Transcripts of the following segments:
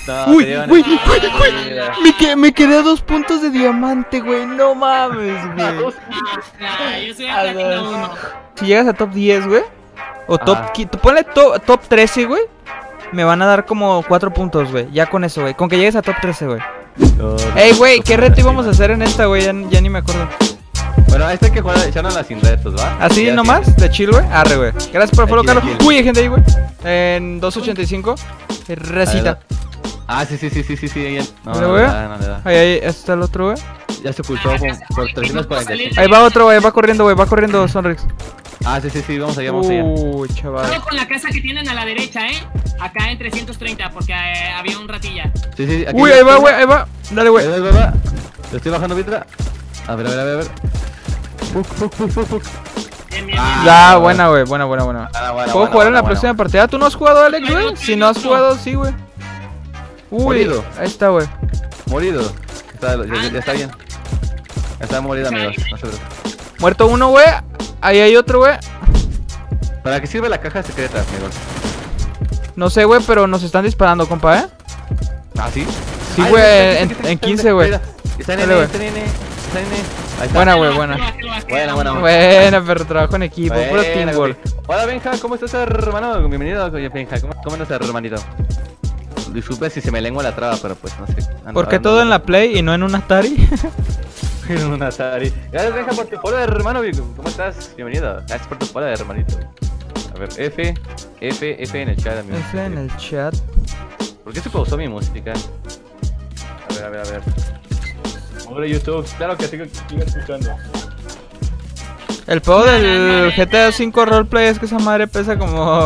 No, Uy, te llevan uy, el- uy, me quedé a 2 puntos de diamante, güey. No mames, güey. Yo soy a platino 1. Si llegas a top 10, güey, o top, Ajá. ponle top 13, güey, me van a dar como 4 puntos, güey. Ya con eso, güey. Con que llegues a top 13, güey. No, Ey, güey, ¿qué reto íbamos a hacer? hacer en esta, güey? Ya ni me acuerdo. Bueno, hay que jugar echándola sin retos, ¿va? ¿Así Ya, nomás? sí. ¿De chill, güey? Arre, güey. Gracias por el follow, Chill, Carlos. chill. Uy, hay gente ahí, güey. En 285. Recita. Ah, sí, ahí. No, ¿Le no voy le a? da, no le da. Ahí está el otro, güey. Ya se ocultó por 345. Ahí va otro, güey. Va corriendo, Sonrix. Ah, sí, vamos allá. Uy, chaval. Todo con la casa que tienen a la derecha, acá en 330, porque había un ratilla. Sí, aquí Uy, ya ahí va, está. güey, ahí va. Dale, güey. Va. Lo estoy bajando, Vitra. A ver. Bien, bien, Ah. Ya, buena, güey. Buena. Buena, ¿Puedo jugar en la próxima partida? ¿Tú no has jugado, Alex, güey? Si no has jugado, sí, güey. Uy, Morido. ahí está, güey. Morido. Ya está bien. Está morido, amigos. No se preocupen. Muerto uno, güey. Ahí hay otro, güey. ¿Para qué sirve la caja secreta, amigos? No sé, güey, pero nos están disparando, compa, ¿eh? ¿Ah, sí? Sí, Ay, güey, está en 15, güey. Está Dale, güey. Ahí está. Buena, güey, buena. Buena. Buena, pero trabajo en equipo, puro teamwork. Hola, Benja, ¿cómo estás, hermano? Bienvenido, Benja. ¿Cómo andas, hermanito? Disculpe si se me lengua la traba, pero pues no sé. ¿Por qué todo en la Play y no en un Atari? En un Atari. Gracias, Benja, por tu follow, hermano. ¿Cómo estás? Bienvenido. Gracias por tu follow, hermanito. A ver, F en el chat, amigo. F en el chat. ¿Por qué se pausó mi música? A ver. Hola, YouTube. Claro que sigo escuchando. El pedo del GTA V Roleplay es que esa madre pesa como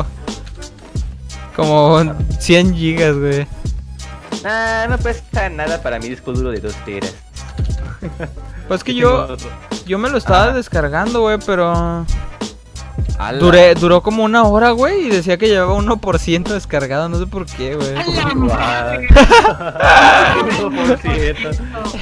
100 gigas, güey. No pesa nada para mi disco duro de 2 teras. Pues que yo me lo estaba descargando, güey, pero Ala. duró como 1 hora, güey, y decía que llevaba 1% descargado, no sé por qué, güey. ¡A la madre! 1%.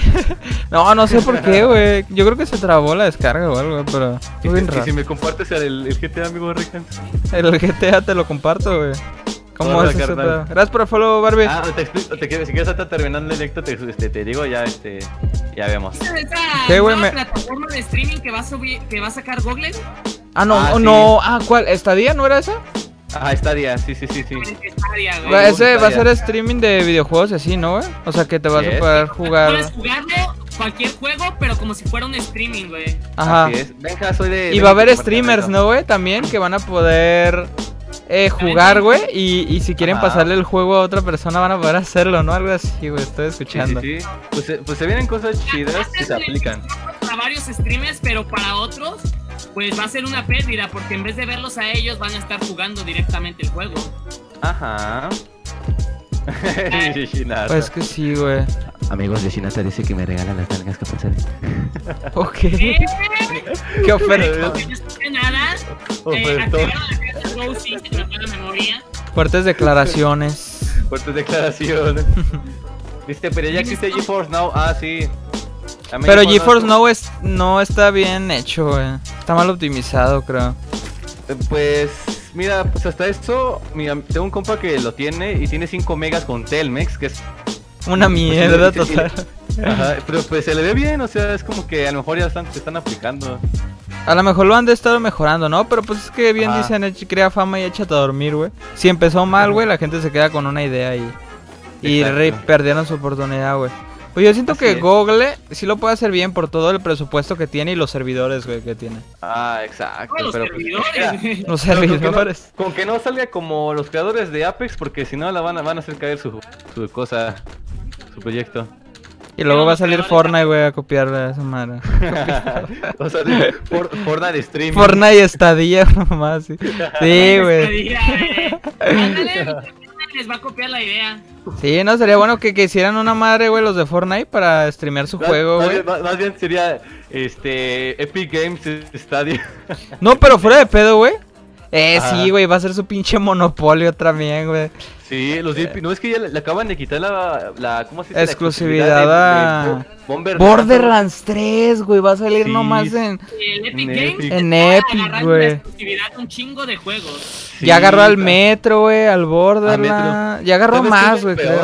No sé por qué, güey. Yo creo que se trabó la descarga o algo, pero estuvo bien Y raro. si me compartes el GTA, amigo Rican. El GTA te lo comparto, güey. ¿Cómo Hola, es ese carnal. pedo? Gracias por el follow, Barbie. Te explico, si quieres estar terminando el directo, te digo ya, ya vemos. ¿Esa ¿Qué, güey? nueva plataforma de streaming que va a sacar Google? No. ¿Cuál? ¿Estadía no era esa? Ah, está día, sí. Stadia, güey. Güey, ese va a Stadia. ser streaming de videojuegos y así, ¿no, güey? O sea, que te vas a Yes. poder jugar. Puedes jugarlo, cualquier juego, pero como si fuera un streaming, güey. Ajá. Así es. Benja, soy de. Y va a haber streamers, ¿no, güey? También que van a poder jugar, güey. Y si quieren Ajá. pasarle el juego a otra persona, van a poder hacerlo, ¿no? Algo así, güey. Estoy escuchando. Sí. Pues se vienen cosas chidas que se aplican. Para varios streamers, pero para otros, pues va a ser una pérdida, porque en vez de verlos a ellos, van a estar jugando directamente el juego. Ajá. Yoshinata. Pues que sí, güey. Amigos, Yoshinata dice que me regalan las nalgas que pasan. Ok. ¿Qué oferta? No escuché nada. Ofertó. Activaron la cara de Rosie, se me fue la memoria. Fuertes declaraciones. Fuertes declaraciones. Viste, pero ya existe GeForce Now. Ah, sí. También Pero GeForce no está bien hecho, güey. Está mal optimizado, creo. Pues, mira, pues hasta esto, tengo un compa que lo tiene y tiene 5 megas con Telmex, que es... Una mierda Pues, sí, total. Ajá, pero pues se le ve bien, o sea, es como que a lo mejor ya se están aplicando. A lo mejor lo han de estar mejorando, ¿no? Pero pues es que bien Ajá. dicen, crea fama y échate a dormir, güey. Si empezó mal, güey, la gente se queda con una idea y Exacto. perdieron su oportunidad, güey. Pues yo siento Así que es. Google sí lo puede hacer bien por todo el presupuesto que tiene y los servidores, güey, que tiene. Ah, exacto, Todos los pero pues, servidores, mira, güey. Los con que no- servidores. con que no salga como los creadores de Apex, porque si no la van a hacer caer su cosa, su proyecto. Y luego va a salir Fortnite, güey, a copiar a esa madre. O sea, Fortnite streaming. Fortnite estadía, nomás, sí. Sí, güey. Ándale, les va a copiar la idea. Sí, no, sería bueno que hicieran una madre, güey, los de Fortnite para streamear su juego, güey. Más bien sería Epic Games Stadium. No, pero fuera de pedo, güey. Ajá. Sí, güey, va a ser su pinche monopolio también, güey. Sí, no es que ya le acaban de quitar la ¿cómo se dice? La Exclusividad a Borderlands. 3, güey, va a salir Sí. nomás en... El Epic En Games Epic. En está Epic, agarrando güey. la exclusividad a un chingo de juegos. Sí, Ya agarró al ta- Metro, güey, al Metro. Borderlands. Ya agarró ¿Sabes qué es más, lo güey, peor? creo.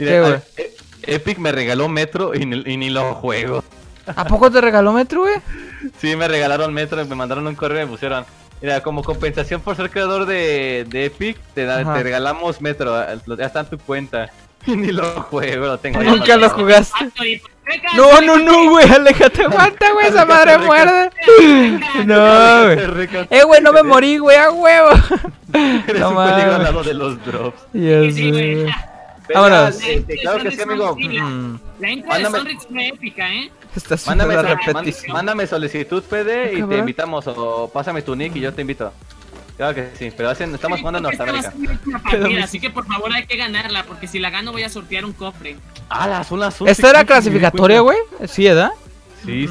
¿Qué, güey? Epic me regaló Metro y ni lo juego. ¿A poco te regaló Metro, güey? Sí, me regalaron Metro, me mandaron un correo y me pusieron. Mira, como compensación por ser creador de Epic, te regalamos Metro, ya está en tu cuenta. Y ni lo juego, lo tengo. Nunca lo jugaste. No, güey, aléjate, aguanta, güey, esa madre muerde. No, güey. Güey, no me morí, güey, a huevo. Eres No un mames. peligro al lado de los drops. Ya Sí, güey. sé. Vámonos. Claro que sí, amigo. La intro de Sonrix fue épica, Está subiendo la Mándame, repetición. mándame solicitud, PD, y te cabrón. invitamos. O pásame tu nick y yo te invito. Claro que sí, pero estamos jugando en Norteamérica. Así que por favor hay que ganarla, porque si la gano voy a sortear un cofre. Ah, son las ¿Esta era clasificatoria, güey? Sí, ¿verdad? Sí.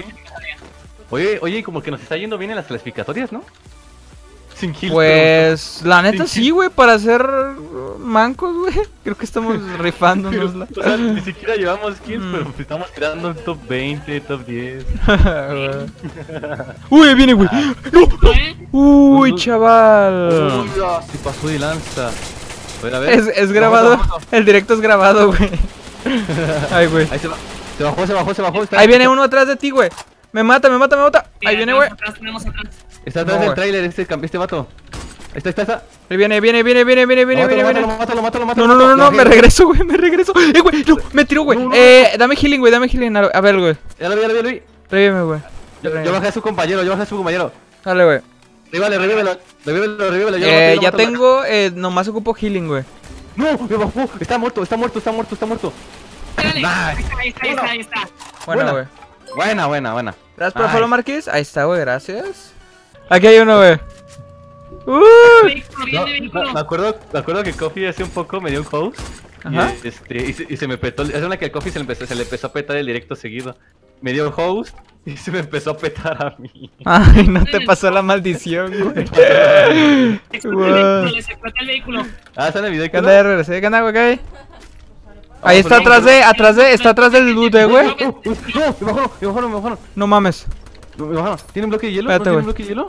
Oye, como que nos está yendo bien en las clasificatorias, ¿no? Sin kills. Pues, la neta Sin sí, güey, para ser mancos, güey. Creo que estamos rifándonos. O sea, ni siquiera llevamos kills, pero pues estamos tirando en top 20, top 10. Uy, viene, güey. ¿Eh? Uy, chaval. Se pasó de lanza. A ver. Es grabado. El directo es grabado, güey. Ay, güey. Ahí se bajó. Ahí viene uno atrás de ti, güey. Me mata. Ahí viene, güey. Tenemos atrás. Está atrás No, del güey. trailer este vato. Ahí está. Ahí viene. Mátalo. No, me regreso, güey, güey, no, me tiró, güey. Dame healing, güey, A ver, güey. Ya lo vi. Revíveme, güey. Yo bajé a su compañero, Dale, güey. Revívelo. Ya tengo, nomás ocupo healing, güey. No, me bajó. Está muerto. Dale, Nice. ahí está. Bueno, güey. Buena. Gracias por Nice. follow, Marquis. Ahí está, güey, gracias. Aquí hay uno, güey. Me acuerdo que Coffee hace un poco me dio un host. Ajá. Y se me petó. Es una que a Coffee se le empezó a petar el directo seguido. Me dio host y se me empezó a petar a mí. Ay, no te pasó la maldición, güey. Les explotó el vehículo. Está en el video. ¿Qué onda, ya regresé? ¿Qué onda, güey? ¿Qué hay? Ahí está está atrás del loot, güey. No, me bajaron. No mames. Me bajaron. ¿Tiene un bloque de hielo? Espérate, ¿No tiene güey. un bloque de hielo?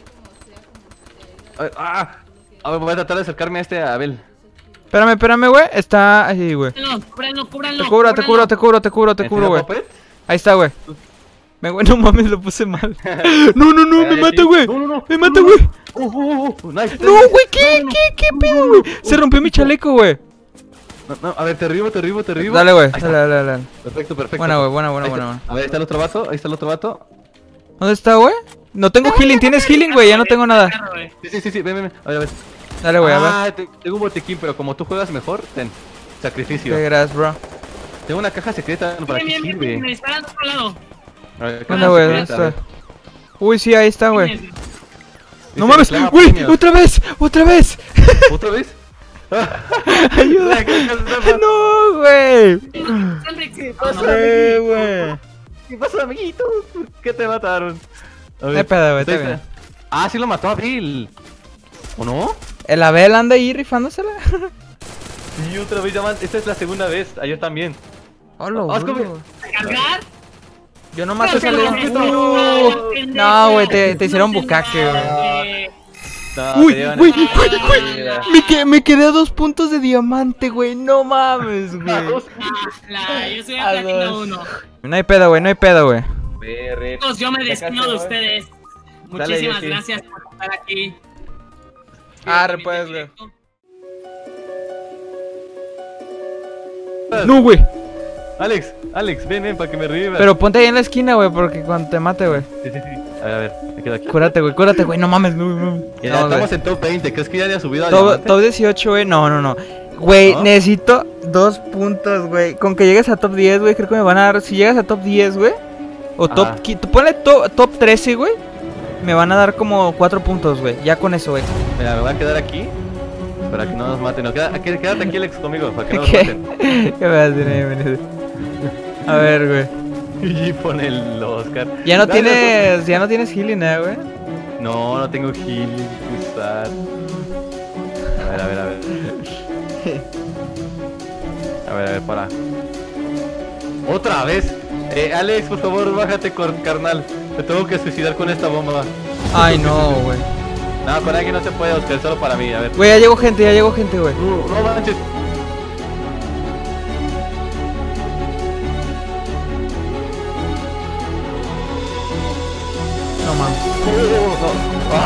A ver, voy a tratar de acercarme a a Abel. Espérame, güey. Está ahí, güey. Cúbranlo. Te cubro, güey. ¿Puppet? Ahí está, güey. Güey, no mames, lo puse mal. No, me mata, güey. No. Me mata, güey. Nice. No, güey, ¿qué pedo, güey? Se rompió mi chaleco, güey. No, a ver, te derribo. Dale, güey. Ahí está. Dale. Perfecto. Buena, güey, Ahí está. buena. A ver, ahí está el otro vato. ¿Dónde está, güey? No tengo healing. ¿Tienes healing, güey? Ya no tengo nada. Sí, ven. A ver. Dale, güey, a ver. Tengo un botequín, pero como tú juegas mejor, ten. Sacrificio. Qué gracias, bro. Tengo una caja secreta, ¿para qué Me sirve? disparan de otro lado. A ver, ¿Dónde, caja güey? ¿Dónde secreta, a está? Uy, sí, ahí está, güey. Tienes. No Dice, mames, reclama güey, premios. otra vez. ¿Otra vez? Ayuda. No, güey. ¿Qué Güey. ¿Qué pasó, amiguito? ¿Por qué te mataron? A No hay pedo, güey, está ahí bien. Sí lo mató a Bill. ¿O no? El Abel anda ahí rifándosela. Sí, otra vez llaman. Esta es la segunda vez. Ayer también. Hola, Vamos güey. ¿Cargar? Yo nomás te No, salí. pendejo. No, güey, te hicieron bucaque, güey. No, Uy, te llevan güey, a- me quedé a 2 puntos de diamante, güey. No mames, güey. Yo soy a Platina 1. No hay pedo, güey. Perre. Chicos, yo me despido de ustedes. Muchísimas Jackie. gracias por estar aquí. Arre, pues, güey. No, güey. Alex, ven para que me revivas. Pero ponte ahí en la esquina, güey, porque cuando te mate, güey. Sí. A ver, me quedo aquí. Cúrate, güey. No mames, no. Ya No, estamos güey. en top 20. ¿Crees que ya haya subido a Top, diamante? top 18, güey. No. Güey, ¿No? necesito 2 puntos, güey. Con que llegues a top 10, güey, creo que me van a dar. Si llegas a top 10, güey. O top. Ponle top 13, güey. Me van a dar como 4 puntos, güey. Ya con eso, güey. Mira, me voy a quedar aquí para que no nos maten. No, quédate aquí, Alex, conmigo, para que no nos ¿Qué? maten. ¿Qué me hacen ahí, Benito? A ver, güey. Y pone el Oscar. Ya no Dale, tienes healing, güey. No tengo healing que usar. A ver. A ver, para. Otra vez. Alex, por favor, bájate, carnal. Te tengo que suicidar con esta bomba. Ay, no, güey. No, con alguien no se puede, Oscar, solo para mí, a ver. Güey, ya llegó gente, güey. No manches.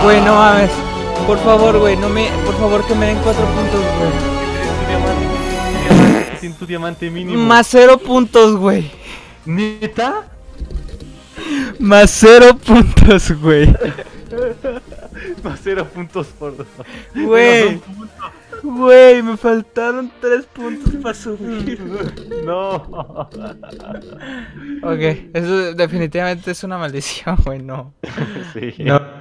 Güey, no mames. Por favor, güey, no me... Por favor, que me den 4 puntos, güey. Sin tu diamante mínimo. Más 0 puntos, güey. ¿Neta? Más 0 puntos, güey. Más 0 puntos por 2. Güey. Güey, me faltaron 3 puntos para subir. No. Ok, eso definitivamente es una maldición, güey, no. Sí. No.